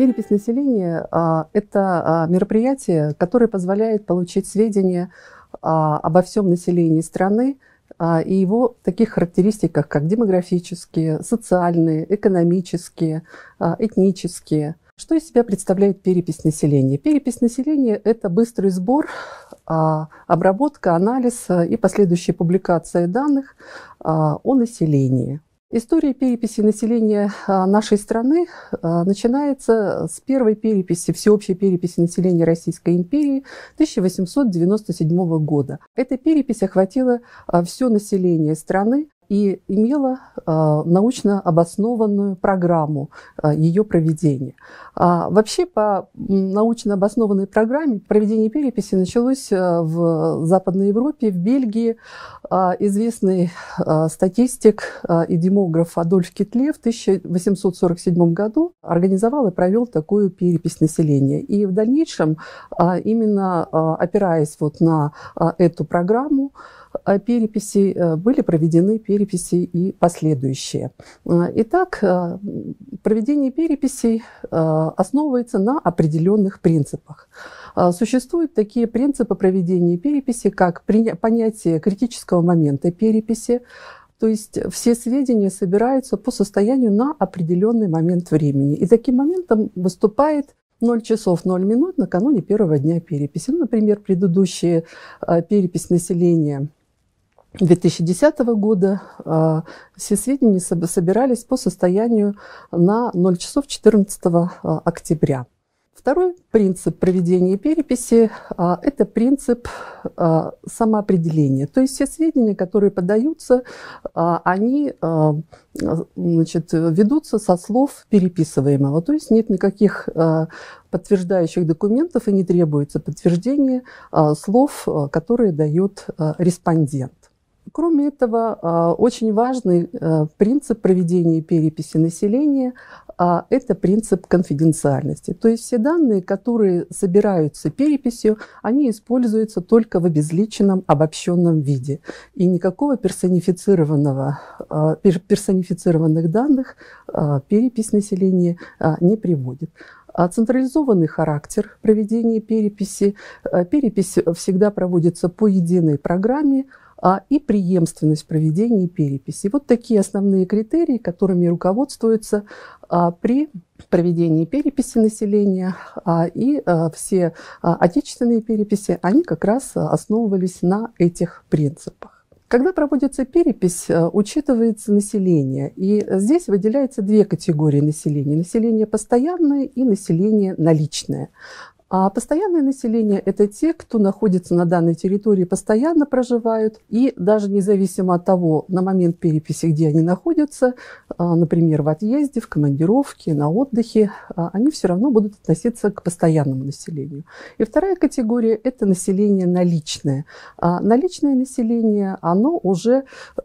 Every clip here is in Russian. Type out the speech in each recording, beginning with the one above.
Перепись населения – это мероприятие, которое позволяет получить сведения обо всем населении страны и его таких характеристиках, как демографические, социальные, экономические, этнические. Что из себя представляет перепись населения? Перепись населения – это быстрый сбор, обработка, анализ и последующая публикация данных о населении. История переписи населения нашей страны начинается с первой переписи, всеобщей переписи населения Российской империи 1897 года. Эта перепись охватила все население страны и имела научно обоснованную программу ее проведения. Вообще, по научно обоснованной программе проведение переписи началось в Западной Европе, в Бельгии. Известный статистик и демограф Адольф Гитлер в 1847 году организовал и провел такую перепись населения. И в дальнейшем, именно опираясь на эту программу, переписи были проведены переписи и последующие. Итак, проведение переписей основывается на определенных принципах. Существуют такие принципы проведения переписи, как понятие критического момента переписи, то есть все сведения собираются по состоянию на определенный момент времени. И таким моментом выступает 0 часов 0 минут накануне первого дня переписи. Например, предыдущая перепись населения 2010 года, все сведения собирались по состоянию на 0 часов 14 октября. Второй принцип проведения переписи – это принцип самоопределения. То есть все сведения, которые подаются, они ведутся со слов переписываемого. То есть нет никаких подтверждающих документов и не требуется подтверждение слов, которые дает респондент. Кроме этого, очень важный принцип проведения переписи населения – это принцип конфиденциальности. То есть все данные, которые собираются переписью, они используются только в обезличенном, обобщенном виде. И никакого персонифицированных данных перепись населения не приводит. Централизованный характер проведения переписи. Перепись всегда проводится по единой программе, и преемственность проведения переписи. Вот такие основные критерии, которыми руководствуются при проведении переписи населения. И все отечественные переписи, они как раз основывались на этих принципах. Когда проводится перепись, учитывается население. И здесь выделяются две категории населения. Население постоянное и население наличное. А постоянное население – это те, кто находится на данной территории, постоянно проживают, и даже независимо от того, на момент переписи, где они находятся, например, в отъезде, в командировке, на отдыхе, они все равно будут относиться к постоянному населению. И вторая категория – это население наличное. Наличное население, оно уже,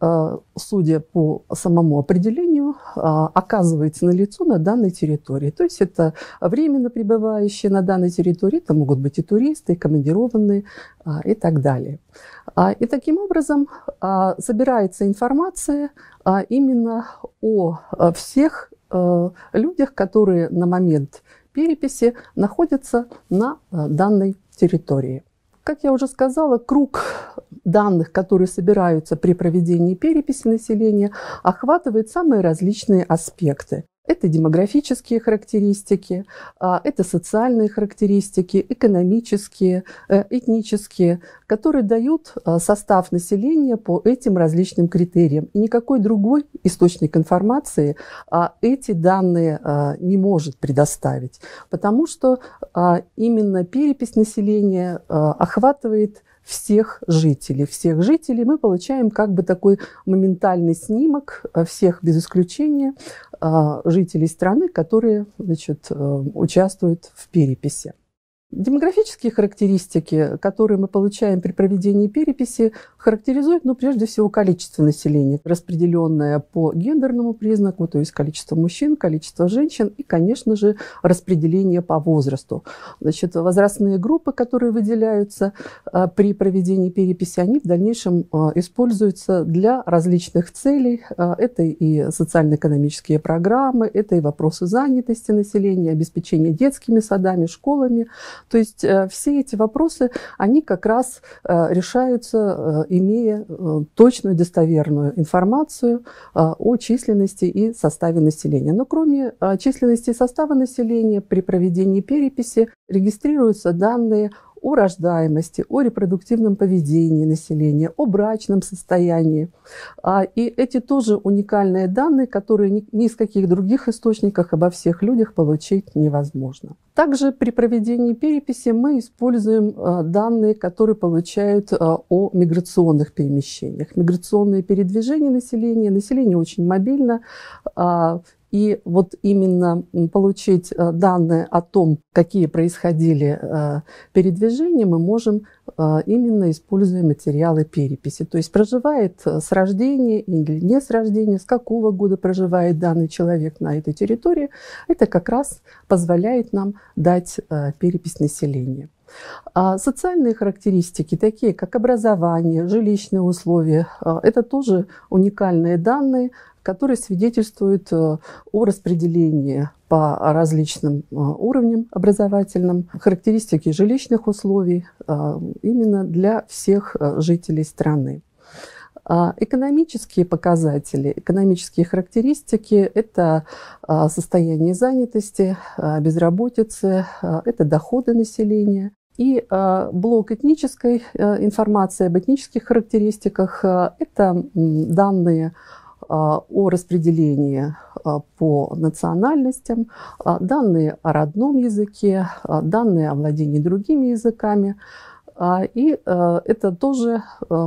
судя по самому определению, оказывается налицо на данной территории. То есть это временно пребывающие на данной территории, это могут быть и туристы, и командированные, и так далее. И таким образом собирается информация именно о всех людях, которые на момент переписи находятся на данной территории. Как я уже сказала, круг данных, которые собираются при проведении переписи населения, охватывает самые различные аспекты. Это демографические характеристики, это социальные характеристики, экономические, этнические, которые дают состав населения по этим различным критериям. И никакой другой источник информации эти данные не может предоставить, потому что именно перепись населения охватывает всех жителей. Всех жителей мы получаем как бы такой моментальный снимок всех без исключения жителей страны, которые участвуют в переписи. Демографические характеристики, которые мы получаем при проведении переписи, характеризуют, прежде всего, количество населения, распределенное по гендерному признаку, то есть количество мужчин, количество женщин и, конечно же, распределение по возрасту. Значит, возрастные группы, которые выделяются при проведении переписи, они в дальнейшем используются для различных целей. Это и социально-экономические программы, это и вопросы занятости населения, обеспечение детскими садами, школами. То есть все эти вопросы, они как раз решаются, имея точную, достоверную информацию о численности и составе населения. Но кроме численности и состава населения, при проведении переписи регистрируются данные о рождаемости, о репродуктивном поведении населения, о брачном состоянии. И эти тоже уникальные данные, которые ни из каких других источников обо всех людях получить невозможно. Также при проведении переписи мы используем данные, которые получают о миграционных перемещениях. Миграционные передвижения населения. Население очень мобильно. И вот именно получить данные о том, какие происходили передвижения, мы можем именно используя материалы переписи. То есть проживает с рождения или не с рождения, с какого года проживает данный человек на этой территории. Это как раз позволяет нам дать перепись населения. Социальные характеристики, такие как образование, жилищные условия, это тоже уникальные данные, которые свидетельствуют о распределении по различным уровням образовательным, характеристики жилищных условий именно для всех жителей страны. Экономические показатели, экономические характеристики – это состояние занятости, безработицы, это доходы населения. И блок этнической информации об этнических характеристиках – это данные о распределении по национальностям, данные о родном языке, данные о владении другими языками. И это тоже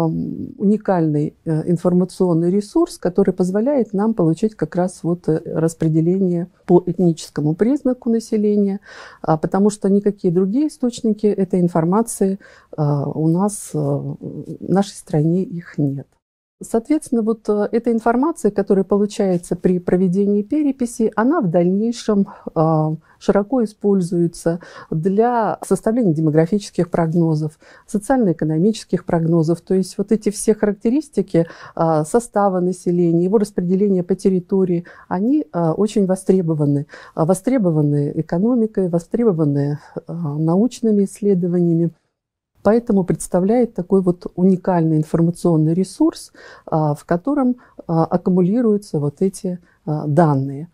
уникальный информационный ресурс, который позволяет нам получить как раз вот распределение по этническому признаку населения, потому что никакие другие источники этой информации у нас в нашей стране их нет. Соответственно, вот эта информация, которая получается при проведении переписи, она в дальнейшем широко используется для составления демографических прогнозов, социально-экономических прогнозов. То есть вот эти все характеристики состава населения, его распределения по территории, они очень востребованы. Востребованы экономикой, востребованы научными исследованиями. Поэтому представляет такой вот уникальный информационный ресурс, в котором аккумулируются вот эти данные.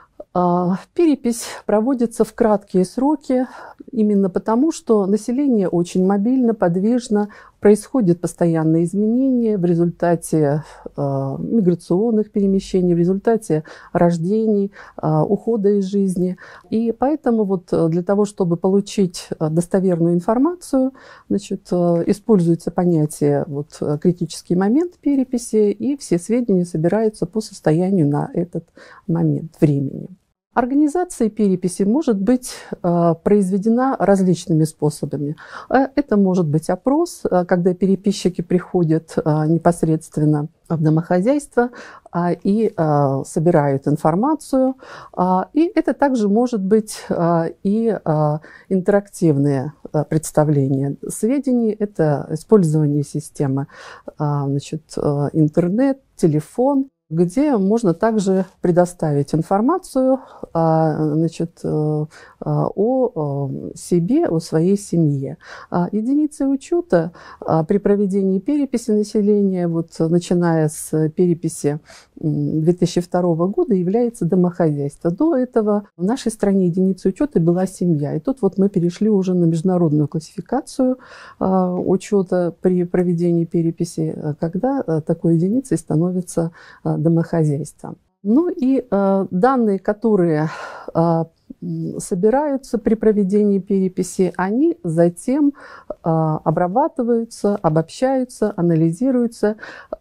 Перепись проводится в краткие сроки, именно потому, что население очень мобильно, подвижно, происходят постоянные изменения в результате миграционных перемещений, в результате рождений, ухода из жизни. И поэтому вот для того, чтобы получить достоверную информацию, значит, используется понятие вот, критический момент переписи, и все сведения собираются по состоянию на этот момент времени. Организация переписи может быть произведена различными способами. Это может быть опрос, когда переписчики приходят непосредственно в домохозяйство и собирают информацию. И это также может быть и интерактивные представления сведений. Это использование системы, значит, интернет, телефон, где можно также предоставить информацию, значит, о себе, о своей семье. Единицей учета при проведении переписи населения, вот, начиная с переписи 2002 года, является домохозяйство. До этого в нашей стране единицей учета была семья. И тут вот мы перешли уже на международную классификацию учета при проведении переписи, когда такой единицей становится домохозяйство. Ну и данные, которые собираются при проведении переписи, они затем обрабатываются, обобщаются, анализируются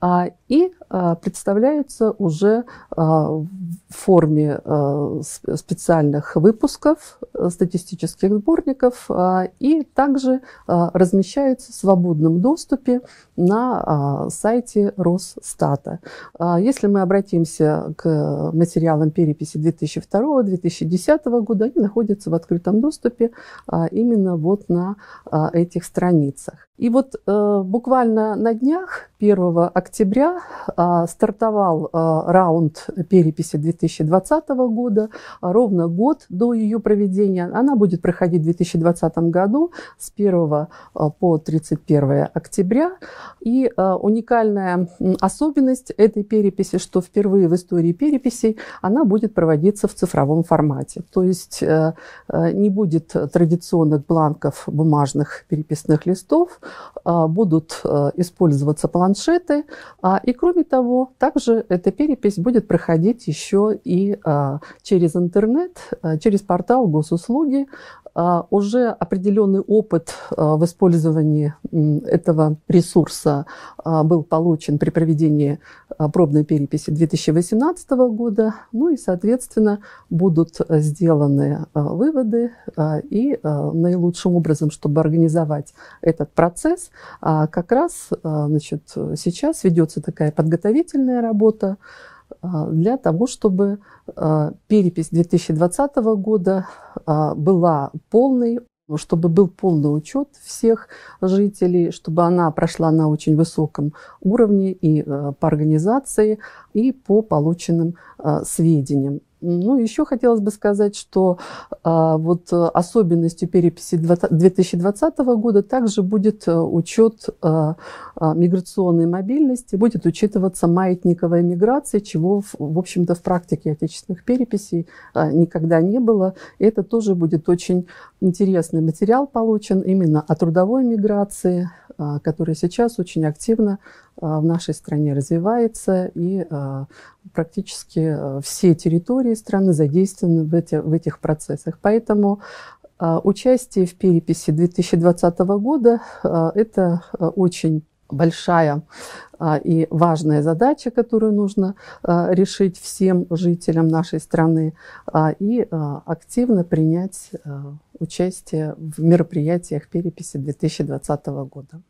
и представляются уже в форме специальных выпусков, статистических сборников, и также размещаются в свободном доступе на сайте Росстата. Если мы обратимся к материалам переписи 2002-2010 года, они находятся в открытом доступе именно вот на этих страницах. И вот буквально на днях, 1 октября, стартовал раунд переписи 2020 года, ровно год до ее проведения. Она будет проходить в 2020 году с 1 по 31 октября. И уникальная особенность этой переписи, что впервые в истории переписей она будет проводиться в цифровом формате. То есть не будет традиционных бланков бумажных переписных листов, будут использоваться планшеты. И кроме того, также эта перепись будет проходить еще и через интернет, через портал Госуслуги. Уже определенный опыт в использовании этого ресурса был получен при проведении пробной переписи 2018 года. Ну и, соответственно, будут сделаны выводы. И наилучшим образом, чтобы организовать этот процесс, как раз сейчас ведется такая подготовительная работа для того, чтобы перепись 2020 года была полной, чтобы был полный учет всех жителей, чтобы она прошла на очень высоком уровне и по организации, и по полученным сведениям. Ну, еще хотелось бы сказать, что вот особенностью переписи 2020 года также будет учет миграционной мобильности, будет учитываться маятниковая миграция, чего, в общем-то, в практике отечественных переписей никогда не было. И это тоже будет очень интересный материал получен именно о трудовой миграции, которая сейчас очень активно в нашей стране развивается, и практически все территории страны задействованы в этих процессах. Поэтому участие в переписи 2020 года – это очень большая и важная задача, которую нужно решить всем жителям нашей страны, и активно принять участие в мероприятиях переписи 2020 года.